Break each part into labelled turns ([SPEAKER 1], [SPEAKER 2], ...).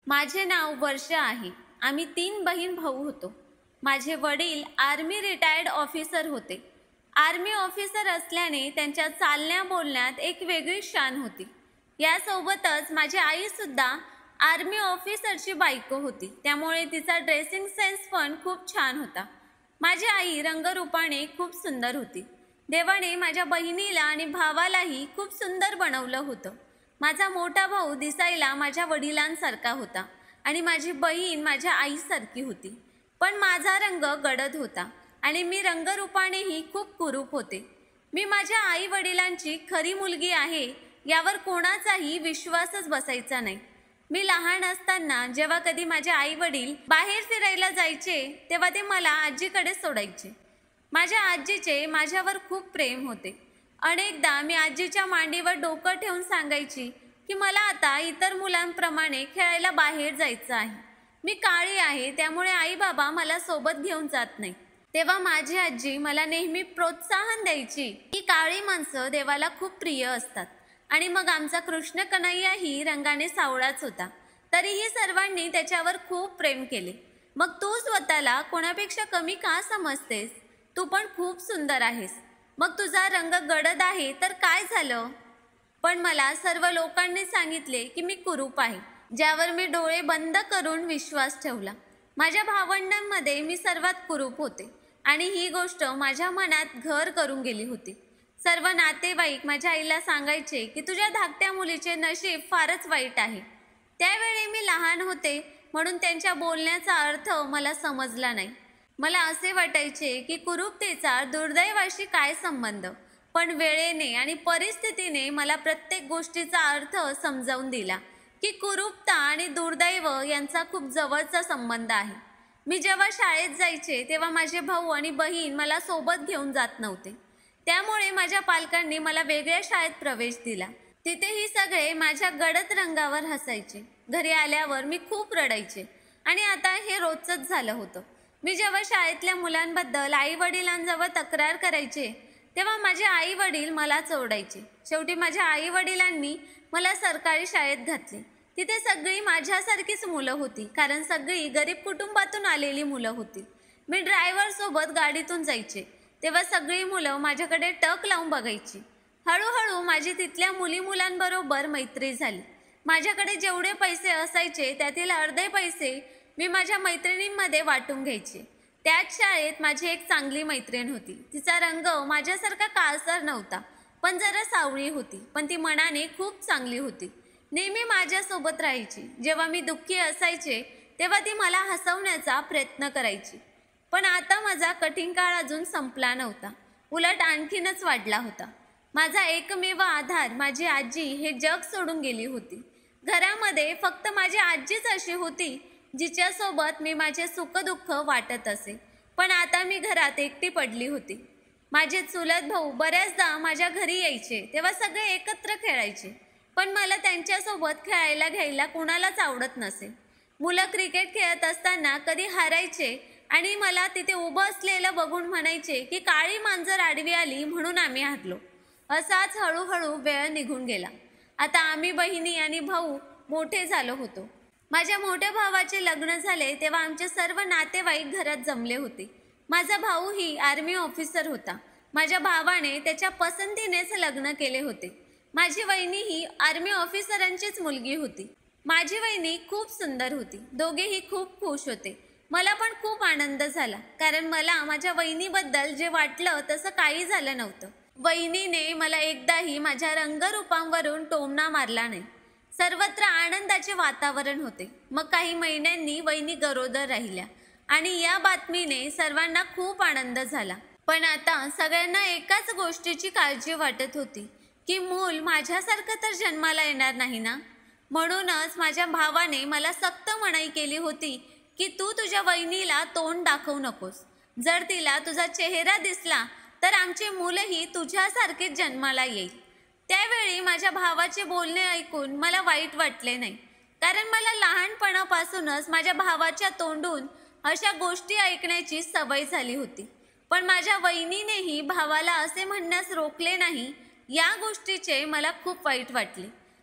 [SPEAKER 1] माझे नाव वर्षा आहे। आम्ही 3 बहीण भाऊ होतो। माझे वडील आर्मी रिटायर्ड ऑफिसर होते। आर्मी ऑफिसर असल्याने त्यांच्या चालण्या बोलण्यात एक वेगळी शान होती। यासोबतच माझी आई सुद्धा आर्मी ऑफिसरची बायको होती, त्यामुळे तिचा ड्रेसिंग सेन्स पण खूप छान होता। माझी आई रंगरूपाने खूप सुंदर होती। देवाने माझ्या बहिणीला आणि भावालाही खूप सुंदर बनवलं होतं। माझा मोठा भाऊ दिसायला माझ्या वडिलांसारखा होता आणि माझी बहीण माझ्या आईसारखी होती, पण माझा रंग गडद होता आणि मी रंगरूपानेही खूप कुरूप होते। मी माझ्या आई वडिलांची खरी मुलगी आहे यावर कोणाचाही विश्वासच बसायचा नाही। मी लहान असताना जेव्हा कधी माझे आई वडील बाहेर फिरायला जायचे तेव्हा ते मला आजीकडे सोडायचे। माझ्या आजीचे माझ्यावर खूप प्रेम होते। अनेकदा मी आजीच्या मांडीवर डोकं ठेवून सांगायची की मला आता इतर मुलांप्रमाणे खेळायला बाहेर जायचं आहे। मी काळी आहे, त्यामुळे आई बाबा मला सोबत घेऊन जात नाही। तेव्हा माझी आजी मला नेहमी प्रोत्साहन द्यायची की काळी माणसं देवाला खूप प्रिय असतात। आणि मग आमचा कृष्ण कन्हैयाही रंगाने सावळाच होता, तरीही सर्वांनी त्याच्यावर खूप प्रेम केले। मग तू स्वतःला कोणापेक्षा कमी का समजतेस? तू पण खूप सुंदर आहेस। मग तुझा रंग गडद आहे तर काय झालं? पण मला सर्व लोकांनी सांगितले की मी कुरूप आहे, ज्यावर मी डोळे बंद करून विश्वास ठेवला। माझ्या भावंडांमध्ये मी सर्वात कुरूप होते आणि ही गोष्ट माझ्या मनात घर करून गेली होती। सर्व नातेवाईक माझ्या आईला सांगायचे की तुझ्या धाकट्या मुलीचे नशीब फारच वाईट आहे। त्यावेळी मी लहान होते म्हणून त्यांच्या बोलण्याचा अर्थ मला समजला नाही। मला असे वाटायचे की कुरूपतेचा दुर्दैवाशी काय संबंध, पण वेळेने आणि परिस्थितीने मला प्रत्येक गोष्टीचा अर्थ समजावून दिला की कुरूपता आणि दुर्दैव यांचा खूप जवळचा संबंध आहे। मी जेव्हा शाळेत जायचे तेव्हा माझे भाऊ आणि बहीण मला सोबत घेऊन जात नव्हते, त्यामुळे माझ्या पालकांनी मला वेगळ्या शाळेत प्रवेश दिला। तिथेही सगळे माझ्या गडद रंगावर हसायचे। घरी आल्यावर मी खूप रडायचे आणि आता हे रोजच झालं होतं। मी जेव्हा शाळेतल्या मुलांबद्दल आई वडिलांजवळ तक्रार करायचे तेव्हा माझे आई वडील मला चोडायचे। शेवटी माझ्या आई वडिलांनी मला सरकारी शाळेत घातले। तिथे सगळी माझ्यासारखीच मुलं होती, कारण सगळी गरीब कुटुंबातून आलेली मुलं होती। मी ड्रायव्हर सोबत गाडीतून जायचे तेव्हा सगळी मुलं माझ्याकडे टक लावून बघायची। हळूहळू माझी तिथल्या मुलांबरोबर मैत्री झाली। माझ्याकडे जेवढे पैसे असायचे त्यातील अर्धे पैसे मी माझ्या मैत्रिणींमध्ये वाटून घ्यायचे। त्याच शाळेत माझी एक चांगली मैत्रीण होती। तिचा रंग माझ्यासारखा काळसर नव्हता, पण जरा सावळी होती, पण ती मनाने खूप चांगली होती। नेहमी माझ्यासोबत राहायची। जेव्हा मी दुःखी असायचे तेव्हा ती मला हसवण्याचा प्रयत्न करायची। पण आता माझा कठीण काळ अजून संपला नव्हता, उलट आणखीनच वाढला होता। माझा एकमेव आधार माझी आजी हे जग सोडून गेली होती। घरामध्ये फक्त माझी आजीच अशी होती जिच्यासोबत मी माझे सुखदुःख वाटत असे, पण आता मी घरात एकटी पडली होती। माझे चुलत भाऊ बऱ्याचदा माझ्या घरी यायचे तेव्हा सगळे एकत्र खेळायचे, पण मला त्यांच्यासोबत खेळायला घ्यायला कुणालाच आवडत नसे। मुलं क्रिकेट खेळत असताना कधी हारायचे आणि मला तिथे उभं असलेलं बघून म्हणायचे की काळी मांजर आडवी आली म्हणून आम्ही हारलो। असाच हळूहळू वेळ निघून गेला। आता आम्ही बहिणी आणि भाऊ मोठे झालो होतो। माझ्या मोठ्या भावाचे लग्न झाले तेव्हा आमचे सर्व नातेवाईक घरात जमले होते। माझा भाऊही आर्मी ऑफिसर होता। माझ्या भावाने त्याच्या पसंतीनेच लग्न केले होते। माझी वहिनी ही आर्मी ऑफिसरांचीच मुलगी होती। माझी वहिनी खूप सुंदर होती। दोघेही खूप खुश होते। मला पण खूप आनंद झाला, कारण मला माझ्या वहिनीबद्दल जे वाटलं तसं काही झालं नव्हतं। वहिनीने मला एकदाही माझ्या रंगरूपांवरून टोमणा मारला नाही। सर्वत्र आनंदाचे वातावरण होते। मग काही महिन्यांनी वहिनी गरोदर राहिल्या आणि या बातमीने सर्वांना खूप आनंद झाला। पण आता सगळ्यांना एकाच गोष्टीची काळजी वाटत होती की मूल माझ्यासारखं तर जन्माला येणार नाही ना। म्हणूनच माझ्या भावाने मला सक्त मनाई केली होती की तू तुझ्या वहिनीला तोंड दाखवू नकोस। जर तिला तुझा चेहरा दिसला तर आमचे मुलंही तुझ्यासारखेच जन्माला येईल। त्यावेळी माझ्या भावाचे बोलणे ऐकून मला वाईट वाटले नाही, कारण मला लहानपणापासूनच माझ्या भावाच्या तोंडून अशा गोष्टी ऐकण्याची सवय झाली होती। पण माझ्या वहिनीनेही भावाला असे म्हणण्यास रोखले नाही। या गोष्टीचे मला खूप वाईट वाटले।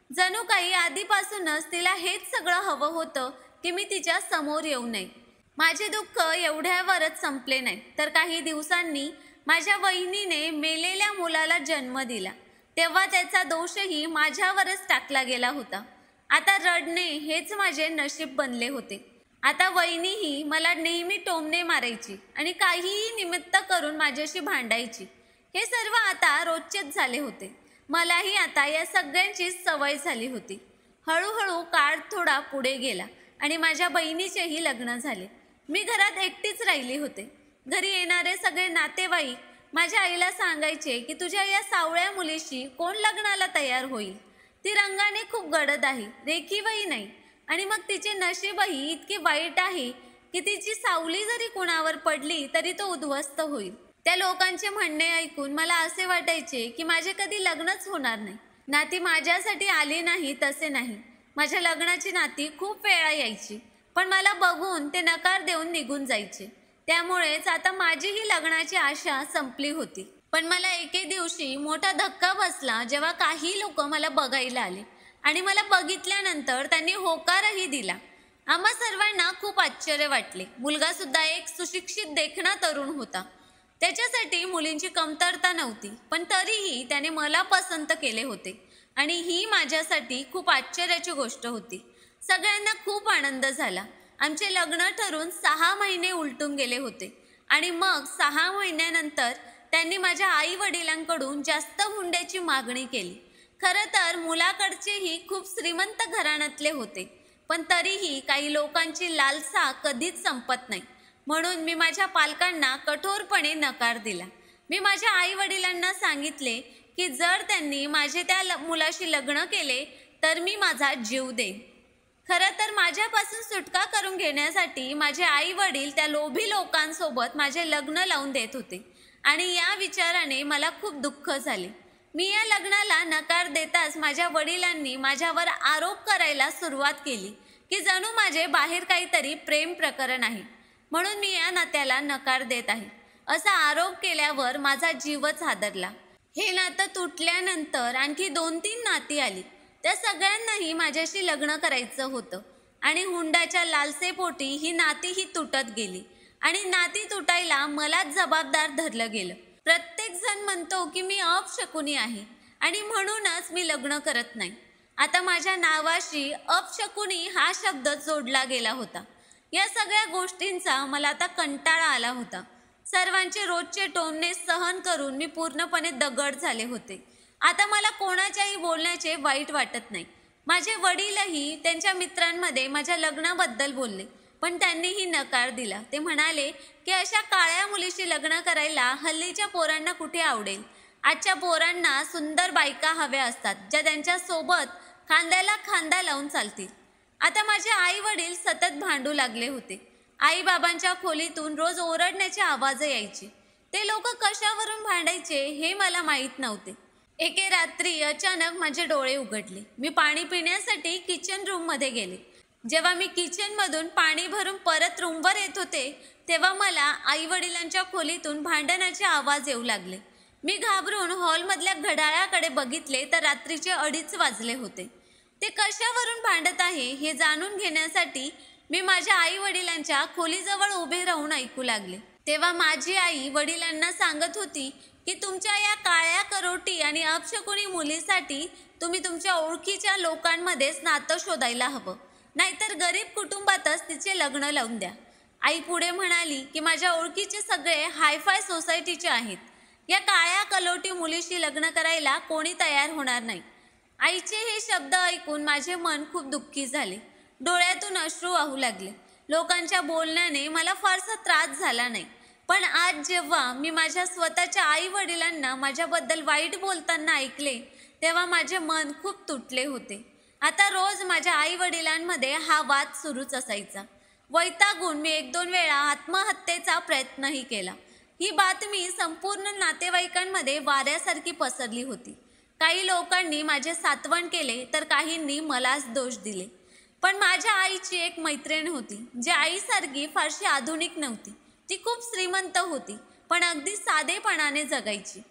[SPEAKER 1] जणू काही आधीपासूनच तिला हेच सगळं हवं होतं की मी तिच्या समोर येऊ नये. माझे दुःख एवढ्यावरच संपले नाही, तर काही दिवसांनी माझ्या वहिनीने मेलेल्या मुलाला जन्म दिला. तेव्हा त्याचा दोषही माझ्यावरच टाकला गेला होता. आता रडणे हेच माझे नशीब बनले होते. आता वहिनीही मला नेहमी टोमणे मारायची आणि काहीही निमित्त करून माझ्याशी भांडायची. हे सर्व आता रोजचेच झाले होते. मलाही आता या सगळ्यांची सवय झाली होती. हळूहळू काळ थोडा पुढे गेला आणि माझ्या बहिणीचेही लग्न झाले. मी घरात एकटीच राहिली होते. घरी येणारे सगळे नातेवाईक माझ्या आईला सांगायचे की तुझ्या या सावळ्या मुलीशी कोण लग्नाला तयार होईल. ती रंगाने खूप गडद आहे, रेखीवही नाही, आणि मग तिचे नशीबही इतके वाईट आहे की तिची सावली जरी कुणावर पडली तरी तो उद्ध्वस्त होईल. त्या लोकांचे म्हणणे ऐकून मला असे वाटायचे की माझे कधी लग्नच होणार नाही. नाती माझ्यासाठी आली नाही तसे नाही. माझ्या लग्नाची नाती खूप वेळा यायची, पण मला बघून ते नकार देऊन निघून जायचे. त्यामुळेच आता माझीही लग्नाची आशा संपली होती. पण मला एके दिवशी मोठा धक्का बसला जेव्हा काही लोक मला बघायला आले आणि मला बघितल्यानंतर त्यांनी होकारही दिला. आम्हा सर्वांना खूप आश्चर्य वाटले. मुलगा सुद्धा एक सुशिक्षित देखणा तरुण होता. त्याच्यासाठी मुलींची कमतरता नव्हती, पण तरीही त्याने मला पसंत केले होते आणि ही माझ्यासाठी खूप आश्चर्याची गोष्ट होती. सगळ्यांना खूप आनंद झाला. आमचे लग्न ठरून 6 महिने उलटून गेले होते आणि मग 6 महिन्यानंतर त्यांनी माझ्या आई वडिलांकडून जास्त हुंड्याची मागणी केली. खरं तर मुलाकडचेही खूप श्रीमंत घराण्यातले होते, पण तरीही काही लोकांची लालसा कधीच संपत नाही. म्हणून मी माझ्या पालकांना कठोरपणे नकार दिला. मी माझ्या आई वडिलांना सांगितले की जर त्यांनी माझे त्या मुलाशी लग्न केले तर मी माझा जीव देईन. खरं तर माझ्यापासून सुटका करून घेण्यासाठी माझे आई वडील त्या लोभी लोकांसोबत माझे लग्न लावून देत होते आणि या विचाराने मला खूप दुःख झाले. मी या लग्नाला नकार देताच माझ्या वडिलांनी माझ्यावर आरोप करायला सुरुवात केली की जणू माझे बाहेर काहीतरी प्रेम प्रकरण आहे, म्हणून मी या नात्याला नकार देत आहे. असा आरोप केल्यावर माझा जीवच हादरला. हे नातं तुटल्यानंतर आणखी 2-3 नाती आली. त्या सगळ्यांनाही माझ्याशी लग्न करायचं होतं आणि हुंड्याच्या लालसेपोटी ही नातीही तुटत गेली आणि नाती तुटायला मलाच जबाबदार धरलं गेलं. प्रत्येक जण म्हणतो की मी अपशकुनी आहे आणि म्हणूनच मी लग्न करत नाही. आता माझ्या नावाशी अपशकुनी हा शब्द जोडला गेला होता. या सगळ्या गोष्टींचा मला आता कंटाळा आला होता. सर्वांचे रोजचे टोमणे सहन करून मी पूर्णपणे दगड झाले होते. आता मला कोणाच्याही बोलण्याचे वाईट वाटत नाही. माझे वडीलही त्यांच्या मित्रांमध्ये माझ्या लग्नाबद्दल बोलले, पण त्यांनीही नकार दिला. ते म्हणाले की अशा काळ्या मुलीशी लग्न करायला हल्लीच्या पोरांना कुठे आवडेल. आजच्या पोरांना सुंदर बायका हव्या असतात, ज्या त्यांच्यासोबत खांद्याला खांदा लावून चालतील. आता माझे आई वडील सतत भांडू लागले होते. आईबाबांच्या खोलीतून रोज ओरडण्याचे आवाज यायचे. ते लोक कशावरून भांडायचे हे मला माहीत नव्हते. एके रात्री अचानक माझे डोळे उघडले. मी पाणी पिण्यासाठी किचन रूममध्ये गेले. जेव्हा मी किचनमधून पाणी भरून परत रूमवर येत होते तेव्हा मला आई वडिलांच्या खोलीतून भांडणाचे आवाज येऊ लागले. मी घाबरून हॉलमधल्या घड्याळाकडे बघितले तर रात्रीचे 2:30 वाजले होते. ते कशावरून भांडत आहे हे जाणून घेण्यासाठी मी माझ्या आई वडिलांच्या खोलीजवळ उभे राहून ऐकू लागले. तेव्हा माझी आई वडिलांना सांगत होती की तुमच्या या काळ्या करोटी आणि अपशकुनी मुलीसाठी तुम्ही तुमच्या ओळखीच्या लोकांमध्येच नातं शोधायला हवं, नाहीतर गरीब कुटुंबातच तिचे लग्न लावून द्या. आई पुढे म्हणाली की माझ्या ओळखीचे सगळे हायफाय सोसायटीचे आहेत. या काळ्या कलोटी मुलीशी लग्न करायला कोणी तयार होणार नाही. आईचे हे शब्द ऐकून माझे मन खूप दुःखी झाले. डोळ्यातून अश्रू वाहू लागले. लोकांच्या बोलण्याने मला फारसा त्रास झाला नाही, पण आज जेव्हा मी माझ्या स्वतःच्या आई वडिलांना माझ्याबद्दल वाईट बोलताना ऐकले तेव्हा माझे मन खूप तुटले होते. आता रोज माझ्या आई वडिलांमध्ये हा वाद सुरूच असायचा. वैतागून मी 1-2 वेळा आत्महत्येचा प्रयत्नही केला. ही बातमी संपूर्ण नातेवाईकांमध्ये वाऱ्यासारखी पसरली होती. काही लोकांनी माझे सांत्वन केले तर काहींनी मलाच दोष दिले. पण माझ्या आईची एक मैत्रीण होती जी आईसारखी फारशी आधुनिक नव्हती. ती खूप श्रीमंत होती, पण अगदी साधेपणाने जगायची.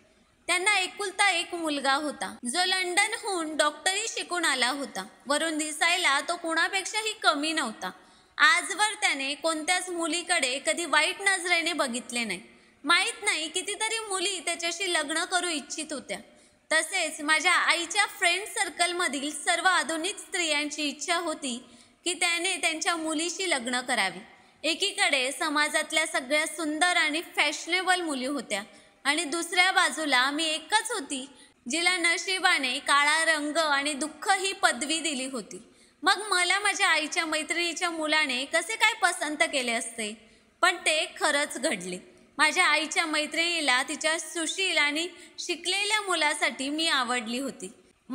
[SPEAKER 1] त्यांना एकुलता एक मुलगा होता, जो लंडनहून डॉक्टरी शिकून आला होता. वरून दिसायला तो कुणापेक्षाही कमी नव्हता. आजवर त्याने कोणत्याच मुलीकडे कधी वाईट नजरेने बघितले नाही. माहीत नाही कितीतरी मुली त्याच्याशी लग्न करू इच्छित होत्या. तसेच माझ्या आईच्या फ्रेंड सर्कलमधील सर्व आधुनिक स्त्रियांची इच्छा होती की त्याने त्यांच्या मुलीशी लग्न करावे. एकीकडे समाजातल्या सगळ्या सुंदर आणि फॅशनेबल मुली होत्या आणि दुसऱ्या बाजूला मी एकच होती जिला नशिबाने काळा रंग आणि दुःख ही पदवी दिली होती. मग मला माझ्या आईच्या मैत्रिणीच्या मुलाने कसे काय पसंत केले असते? पण ते खरंच घडले. माझ्या आईच्या मैत्रिणीला तिच्या सुशील आणि शिकलेल्या मुलासाठी मी आवडली होती.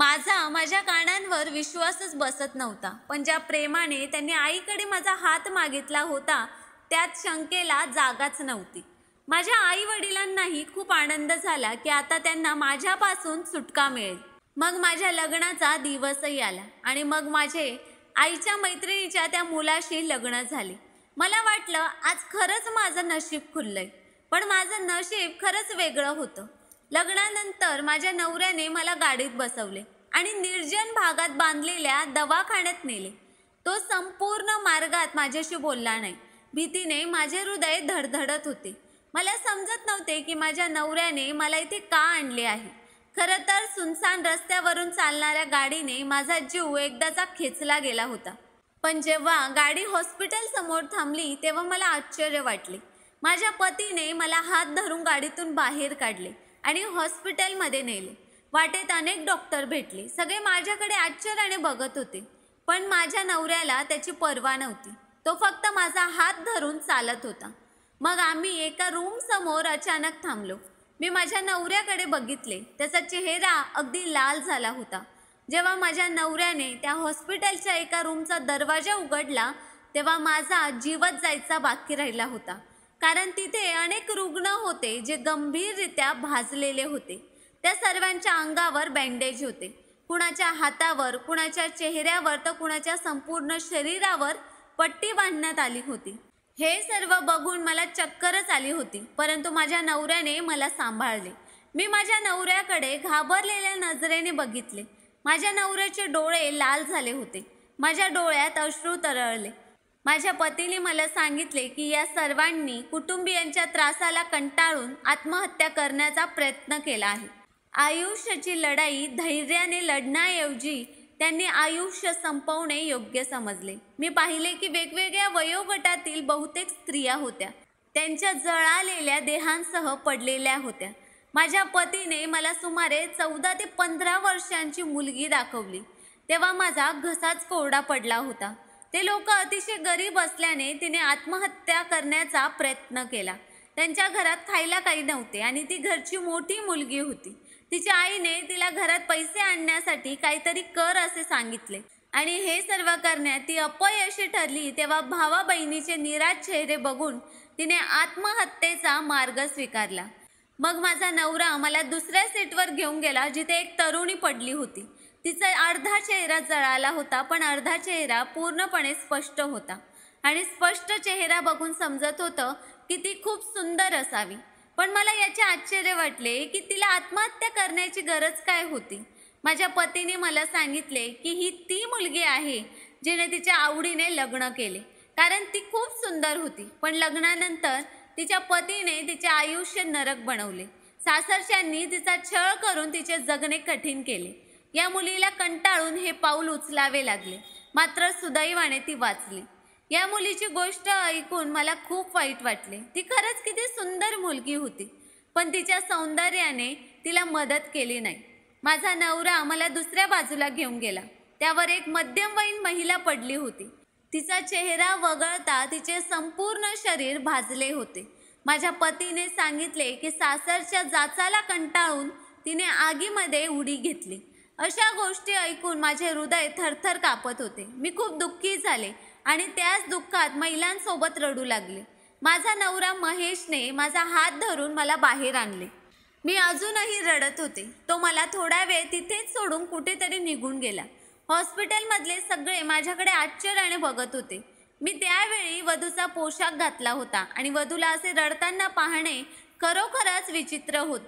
[SPEAKER 1] माझ्या कानांवर विश्वासच बसत नव्हता. पण ज्या प्रेमाने त्यांनी आईकडे माझा हात मागितला होता त्यात शंकेला जागाच नव्हती. माझ्या आई वडिलांनाही खूप आनंद झाला की आता त्यांना माझ्यापासून सुटका मिळेल. मग माझ्या लग्नाचा दिवसही आला आणि मग माझे आईच्या मैत्रिणीच्या त्या मुलाशी लग्न झाले. मला वाटलं आज खरंच माझं नशीब खुललंय. पण माझं नशीब खरंच वेगळं होतं. लग्नानंतर माझ्या नवऱ्याने मला गाडीत बसवले आणि निर्जन भागात बांधलेल्या दवाखान्यात नेले. तो संपूर्ण मार्गात माझ्याशी बोलला नाही. भीतीने माझे हृदय धडधडत होते. मला समजत नव्हते की माझ्या नवऱ्याने मला इथे का आणले आहे. खरं तर सुनसान रस्त्यावरून चालणाऱ्या गाडीने माझा जीव एकदाचा खेचला गेला होता. पण जेव्हा गाडी हॉस्पिटल समोर थांबली तेव्हा मला आश्चर्य वाटले. माझ्या पतीने मला हात धरून गाडीतून बाहेर काढले आणि हॉस्पिटलमध्ये नेले. वाटेत अनेक डॉक्टर भेटले. सगळे माझ्याकडे आश्चर्याने बघत होते. पण माझ्या नवऱ्याला त्याची पर्वा नव्हती. तो फक्त माझा हात धरून चालत होता. मग आम्ही एका रूम समोर अचानक थांबलो. मी माझ्या नवऱ्याकडे बघितले. त्याचा चेहरा अगदी लाल झाला होता. जेव्हा माझ्या नवऱ्याने त्या हॉस्पिटलच्या एका रूमचा दरवाजा उघडला तेव्हा माझा जीवच जायचा बाकी राहिला होता. कारण तिथे अनेक रुग्ण होते जे गंभीररित्या भाजलेले होते. त्या सर्वांच्या अंगावर बँडेज होते. कुणाच्या हातावर, कुणाच्या चेहऱ्यावर तर कुणाच्या संपूर्ण शरीरावर पट्टी बांधण्यात आली होती. हे सर्व बघून मला चक्करच आली होती. परंतु माझ्या नवऱ्याने मला सांभाळले. मी माझ्या नवऱ्याकडे घाबरलेल्या नजरेने बघितले. माझ्या नवऱ्याचे डोळे लाल झाले होते. माझ्या डोळ्यात अश्रू तरळले. माझ्या पतीने मला सांगितले की या सर्वांनी कुटुंबियांच्या त्रासाला कंटाळून आत्महत्या करण्याचा प्रयत्न केला आहे. आयुष्याची लढाई धैर्याने लढण्याऐवजी त्यांनी आयुष्य संपवणे योग्य समजले. मी पाहिले की वेगवेगळ्या वयोगटातील बहुतेक स्त्रिया होत्या. त्यांच्या जळालेल्या देहांसह पडलेल्या होत्या. माझ्या पतीने मला सुमारे 14 ते 15 वर्षांची मुलगी दाखवली. तेव्हा माझा घसाच कोरडा पडला होता. ते लोक अतिशय गरीब असल्याने तिने आत्महत्या करण्याचा प्रयत्न केला. त्यांच्या घरात खायला काही नव्हते आणि ती घरची मोठी मुलगी होती. तिच्या आईने तिला घरात पैसे आणण्यासाठी काहीतरी कर असे सांगितले आणि हे सर्व करण्यात ती अपयशी ठरली. तेव्हा भावा बहिणीचे निराश चेहरे बघून तिने आत्महत्येचा मार्ग स्वीकारला. मग माझा नवरा मला दुसऱ्या सीटवर घेऊन गेला जिथे एक तरुणी पडली होती. तिचा अर्धा चेहरा जळाला होता पण अर्धा चेहरा पूर्णपणे स्पष्ट होता आणि स्पष्ट चेहरा बघून समजत होतं की ती खूप सुंदर असावी. पण मला याचे आश्चर्य वाटले की तिला आत्महत्या करण्याची गरज काय होती. माझ्या पतीने मला सांगितले की ही ती मुलगी आहे जिने तिच्या आवडीने लग्न केले कारण ती खूप सुंदर होती. पण लग्नानंतर तिच्या पतीने तिचे आयुष्य नरक बनवले. सासरच्यांनी तिचा छळ करून तिचे जगणे कठीण केले. या मुलीला कंटाळून हे पाऊल उचलावे लागले. मात्र सुदैवाने ती वाचली. या मुलीची गोष्ट ऐकून मला खूप वाईट वाटले. ती खरंच किती सुंदर मुलगी होती पण तिच्या सौंदर्याने तिला मदत केली नाही. माझा नवरा मला दुसऱ्या बाजूला घेऊन गेला. त्यावर एक मध्यमवयीन महिला पडली होती. तिचा चेहरा वगळता तिचे संपूर्ण शरीर भाजले होते. माझ्या पतीने सांगितले की सासरच्या जाचाला कंटाळून तिने आगीमध्ये उडी घेतली. अशा गोष्टी ऐकून माझे हृदय थरथर कापत होते. मी खूप दुःखी झाले आणि त्याच दुःखात महिलांसोबत रडू लागले. माझा नवरा महेशने माझा हात धरून मला बाहेर आणले. मी अजूनही रडत होते. तो मला थोडा वेळ तिथेच सोडून कुठेतरी निघून गेला. हॉस्पिटलमधले सगळे माझ्याकडे आश्चर्याने बघत होते. मी त्यावेळी वधूचा पोशाख घातला होता आणि वधूला असे रडताना पाहणे खरोखरच विचित्र होते.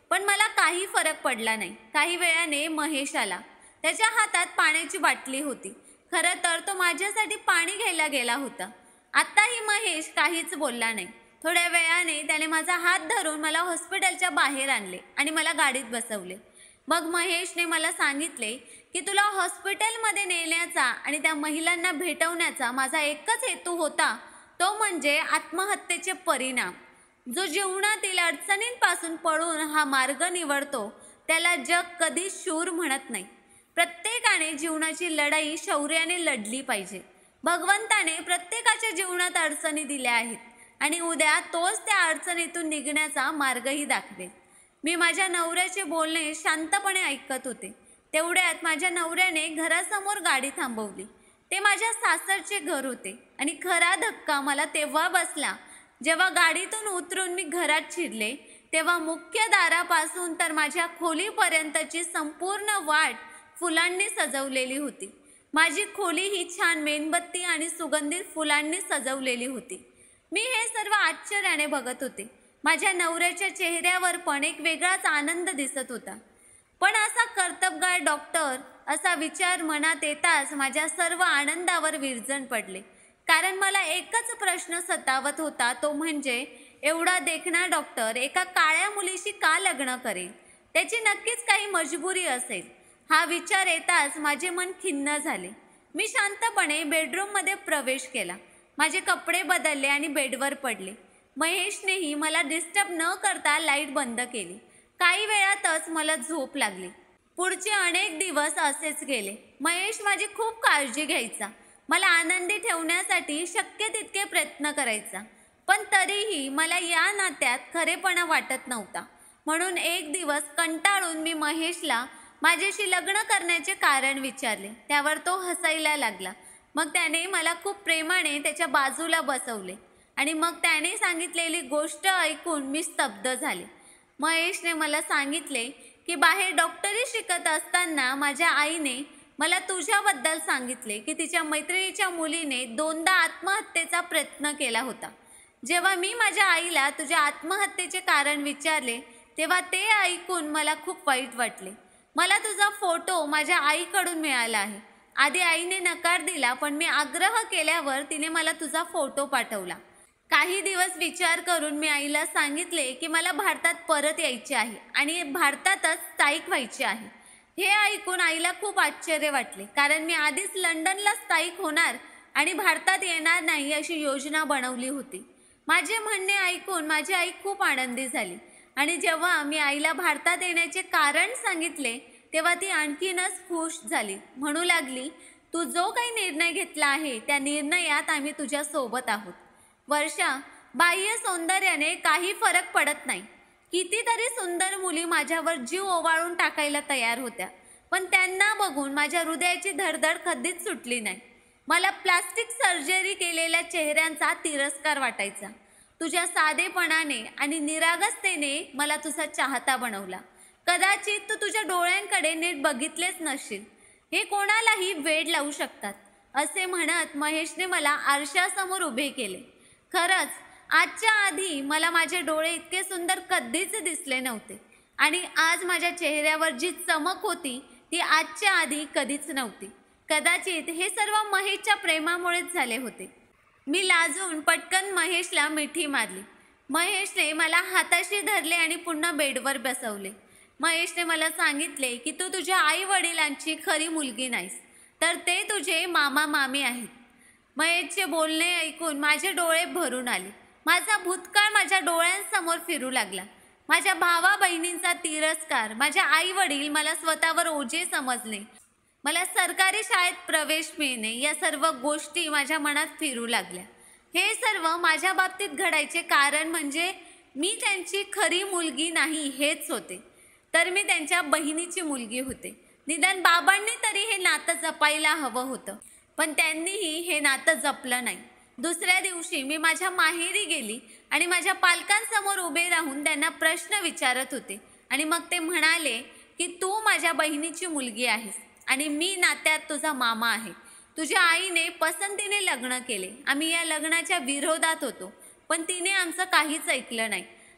[SPEAKER 1] पण मला काही फरक पडला नाही. काही वेळाने महेश आला. त्याच्या हातात पाण्याची बाटली होती. खरं तर तो माझ्यासाठी पाणी घ्यायला गेला होता. आत्ताही महेश काहीच बोलला नाही. थोड्या वेळाने त्याने माझा हात धरून मला हॉस्पिटलच्या बाहेर आणले आणि मला गाडीत बसवले. मग महेशने मला सांगितले की तुला हॉस्पिटलमध्ये नेण्याचा आणि त्या महिलांना भेटवण्याचा माझा एकच हेतू होता, तो म्हणजे आत्महत्येचे परिणाम. जो जीवनातील अडचणींपासून पळून हा मार्ग निवडतो त्याला जग कधीच शूर म्हणत नाही. प्रत्येकाने जीवनाची लढाई शौर्याने लढली पाहिजे. भगवंताने प्रत्येकाच्या जीवनात अडचणी दिल्या आहेत आणि उद्या तोच त्या अडचणीतून निघण्याचा मार्गही दाखवेल. मी माझ्या नवऱ्याचे बोलणे शांतपणे ऐकत होते. तेवढ्यात माझ्या नवऱ्याने घरासमोर गाडी थांबवली. ते माझ्या सासरचे घर होते आणि खरा धक्का मला तेव्हा बसला जेव्हा गाडीतून उतरून मी घरात शिरले. तेव्हा मुख्य दारापासून तर माझ्या खोलीपर्यंतची संपूर्ण वाट फुलांनी सजवलेली होती. माझी खोली ही छान मेणबत्ती आणि सुगंधित फुलांनी सजवलेली होती. मी हे सर्व आश्चर्याने बघत होते. माझ्या नवऱ्याच्या चेहऱ्यावर पण एक वेगळाच आनंद दिसत होता. पण असा कर्तबगार डॉक्टर असा विचार मनात येताच माझ्या सर्व आनंदावर विरजण पडले. कारण मला एकच प्रश्न सतावत होता, तो म्हणजे एवढा देखणा डॉक्टर एका काळ्या मुलीशी का लग्न करेल? त्याची नक्कीच काही मजबुरी असेल. हा विचार येताच माझे मन खिन्न झाले. मी शांतपणे बेडरूममध्ये प्रवेश केला. माझे कपडे बदलले आणि बेडवर पडले. महेशनेही मला डिस्टर्ब न करता लाईट बंद केली. काही वेळातच मला झोप लागली. पुढचे अनेक दिवस असेच गेले. महेश माझी खूप काळजी घ्यायचा. मला आनंदी ठेवण्यासाठी शक्य तितके प्रयत्न करायचा. पण तरीही मला या नात्यात खरेपणा वाटत नव्हता. म्हणून एक दिवस कंटाळून मी महेशला माझ्याशी लग्न करण्याचे कारण विचारले. त्यावर तो हसायला लागला. मग त्याने मला खूप प्रेमाने त्याच्या बाजूला बसवले आणि मग त्याने सांगितलेली गोष्ट ऐकून मी स्तब्ध झाले. महेशने मला सांगितले की बाहेर डॉक्टरी शिकत असताना माझ्या आईने मला तुझ्याबद्दल सांगितले की तिच्या मैत्रिणीच्या मुलीने 2दा आत्महत्येचा प्रयत्न केला होता. जेव्हा मी माझ्या आईला तुझ्या आत्महत्येचे कारण विचारले तेव्हा ते ऐकून मला खूप वाईट वाटले. मला तुझा फोटो माझ्या आईकडून मिळाला आहे. आधी आईने नकार दिला, पण मी आग्रह केल्यावर तिने मला तुझा फोटो पाठवला. काही दिवस विचार करून मी आईला सांगितले की मला भारतात परत यायचे आहे आणि भारतातच स्थायिक व्हायचे आहे. हे ऐकून आईला खूप आश्चर्य वाटले, कारण मी आधीच लंडनला स्थायिक होणार आणि भारतात येणार नाही अशी योजना बनवली होती. माझे म्हणणे ऐकून माझी आई खूप आनंदी झाली आणि जेव्हा मी आईला भारतात येण्याचे कारण सांगितले तेव्हा ती आणखीनच खुश झाली. म्हणू लागली, तू जो काही निर्णय घेतला आहे त्या निर्णयात आम्ही तुझ्या सोबत आहोत. वर्षा, बाह्य सौंदर्याने काही फरक पडत नाही. कितीतरी सुंदर मुली माझ्यावर जीव ओवाळून टाकायला तयार होत्या, पण त्यांना बघून माझ्या हृदयाची धडधड कधीच सुटली नाही. मला प्लास्टिक सर्जरी केलेल्या चेहऱ्यांचा तिरस्कार वाटायचा. तुझ्या साधेपणाने आणि निरागसतेने मला तुझा चाहता बनवला. कदाचित तू तुझ्या डोळ्यांकडे नीट बघितलेच नसशील. हे कोणालाही वेड लावू शकतात. असे म्हणत महेशने मला आरशासमोर उभे केले. खरंच आजच्या आधी मला माझे डोळे इतके सुंदर कधीच दिसले नव्हते आणि आज माझ्या चेहऱ्यावर जी चमक होती ती आजच्या आधी कधीच नव्हती. कदाचित हे सर्व महेशच्या प्रेमामुळेच झाले होते. मी लाजून पटकन महेशला मिठी मारली. महेशने मला हाताशी धरले आणि पुन्हा बेडवर बसवले. महेशने मला सांगितले की तू तुझ्या आई वडिलांची खरी मुलगी नाहीस, तर ते तुझे मामा मामी आहेत. महेशचे बोलणे ऐकून माझे डोळे भरून आले. माझा भूतकाळ माझ्या डोळ्यांसमोर फिरू लागला. माझ्या भावा बहिणींचा तिरस्कार, माझ्या आई वडील मला स्वतःवर ओझे समजणे, मला सरकारी शाळेत प्रवेश मिळणे, या सर्व गोष्टी माझ्या मनात फिरू लागल्या. हे सर्व माझ्या बाबतीत घडायचे कारण म्हणजे मी त्यांची खरी मुलगी नाही हेच होते, तर मी त्यांच्या बहिणीची मुलगी होते. निदान बाबांनी तरी हे नातं जपायला हवं होतं, पण त्यांनीही हे नातं जपलं नाही. दुसऱ्या दिवशी मी माझ्या माहेरी गेली आणि माझ्या पालकांसमोर उभे राहून त्यांना प्रश्न विचारत होते आणि मग ते म्हणाले की तू माझ्या बहिणीची मुलगी आहेस आणि मी नात्यात तुझा मामा आहे. तुझ्या आईने पसंतीने लग्न केले. आम्ही या लग्नाच्या विरोधात होतो, पण तिने आमचं काहीच ऐकलं नाही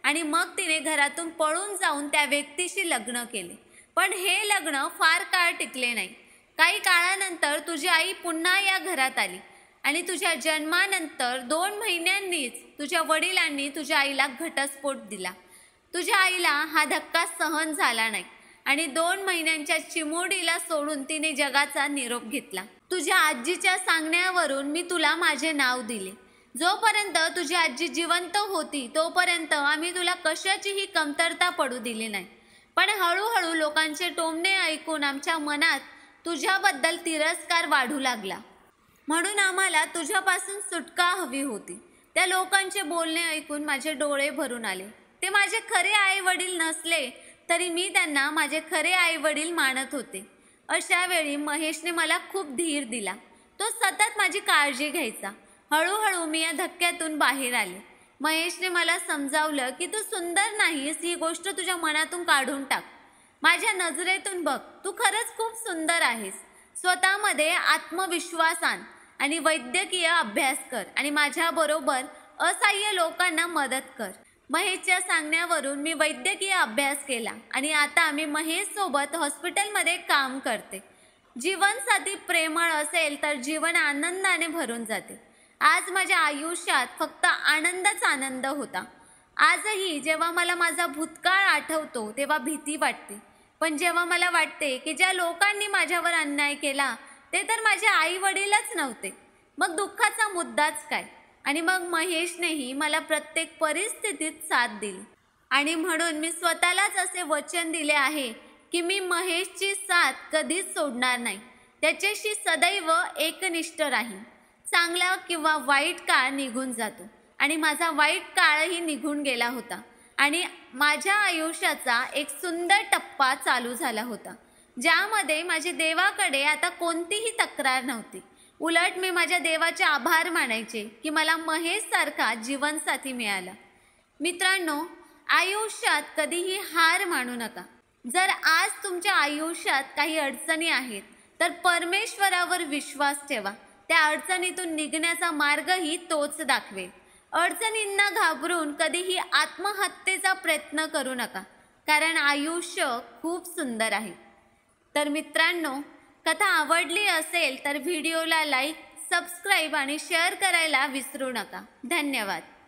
[SPEAKER 1] आणि मग तिने घरातून पळून जाऊन त्या व्यक्तीशी लग्न केले. पण हे लग्न फार काळ टिकले नाही. काही काळानंतर तुझी आई पुन्हा या घरात आली आणि तुझ्या जन्मानंतर 2 महिन्यांनीच तुझ्या वडिलांनी तुझ्या आईला घटस्फोट दिला. तुझ्या आईला हा धक्का सहन झाला नाही आणि 2 महिन्यांच्या चिमुरडीला सोडून तिने जगाचा निरोप घेतला. तुझ्या आजीच्या सांगण्यावरून मी तुला माझे नाव दिले. जोपर्यंत तुझी आजी जिवंत होती तोपर्यंत आम्ही तुला कशाचीही कमतरता पडू दिली नाही. पण हळूहळू लोकांचे टोमणे ऐकून आमच्या मनात तुझ्याबद्दल तिरस्कार वाढू लागला. म्हणून आम्हाला तुझ्यापासून सुटका हवी होती. त्या लोकांचे बोलणे ऐकून माझे डोळे भरून आले. ते माझे खरे आई वडील नसले तरी मी त्यांना माझे खरे आई वडील मानत होते. अशा वेळी महेशने मला खूप धीर दिला. तो सतत माझी काळजी घ्यायचा. हळूहळू मी या धक्क्यातून बाहेर आले. महेशने मला समजावलं की तू सुंदर नाहीस, ही गोष्ट तुझ्या मनातून काढून टाक. माझ्या नजरेतून बघ, तू खरंच खूप सुंदर आहेस. स्वतःमध्ये आत्मविश्वास आण आणि वैद्यकीय अभ्यास कर आणि माझ्याबरोबर असहाय्य लोकांना मदत कर. महेशच्या सांगण्यावरून मी वैद्यकीय अभ्यास केला आणि आता मी महेशसोबत हॉस्पिटलमध्ये काम करते. जीवनसाथी प्रेमळ असेल तर जीवन आनंदाने भरून जाते. आज माझ्या आयुष्यात फक्त आनंदच आनंद होता. आजही जेव्हा मला माझा भूतकाळ आठवतो तेव्हा भीती वाटते. पण जेव्हा मला वाटते की ज्या लोकांनी माझ्यावर अन्याय केला ते तर माझे आई वडीलच नव्हते, मग दुःखाचा मुद्दाच काय. आणि मग महेशनेही मला प्रत्येक परिस्थितीत साथ दिली आणि म्हणून मी स्वतःलाच असे वचन दिले आहे की मी महेशची साथ कधीच सोडणार नाही. त्याच्याशी सदैव एकनिष्ठ राहीन. चांगला किंवा वाईट काळ निघून जातो आणि माझा वाईट काळही निघून गेला होता आणि माझ्या आयुष्याचा एक सुंदर टप्पा चालू झाला होता, ज्यामध्ये माझी देवाकडे आता कोणतीही तक्रार नव्हती. उलट मी माझ्या देवाचे आभार मानायचे की मला महेशसारखा जीवनसाथी मिळाला. मित्रांनो, आयुष्यात कधीही हार मानू नका. जर आज तुमच्या आयुष्यात काही अडचणी आहेत तर परमेश्वरावर विश्वास ठेवा. त्या अडचणीतून निघण्याचा मार्गही तोच दाखवेल. अडचणींना घाबरून कधीही आत्महत्येचा प्रयत्न करू नका, कारण आयुष्य खूप सुंदर आहे. तर मित्रांनो, कथा आवडली असेल तर व्हिडिओला लाईक, सबस्क्राईब आणि शेअर करायला विसरू नका. धन्यवाद.